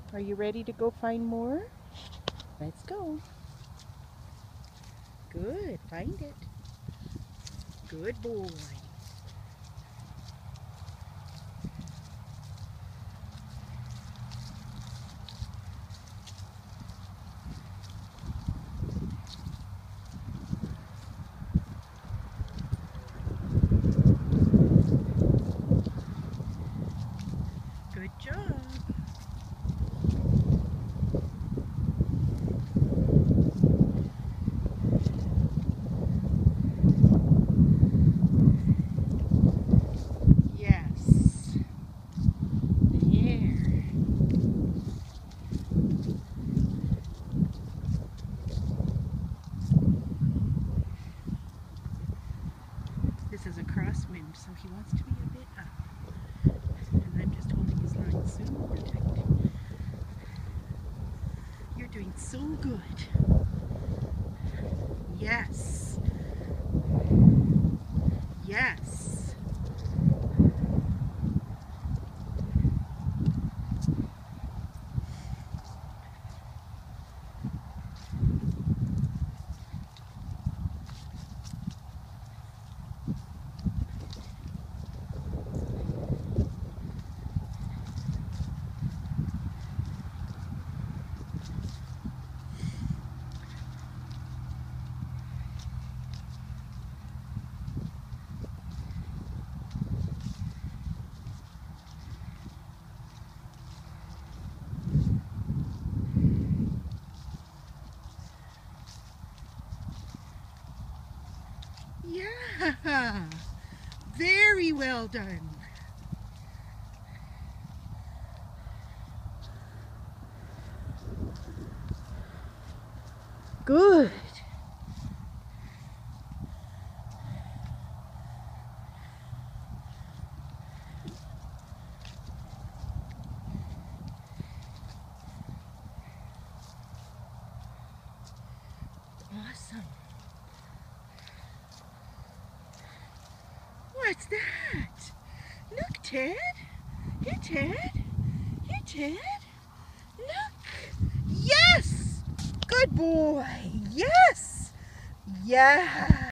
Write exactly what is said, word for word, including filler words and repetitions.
Are you ready to go find more? Let's go. Good, find it. Good boy. Good job. Yes. There. This is a crosswind, so he wants to be a bit up. And I'm just holding his line super tight. You're doing so good. Yes. Yes. Yeah. Very well done. Good. Awesome. What's that? Look, Ted. Here, Ted. Here, Ted. Look. Yes. Good boy. Yes. Yeah.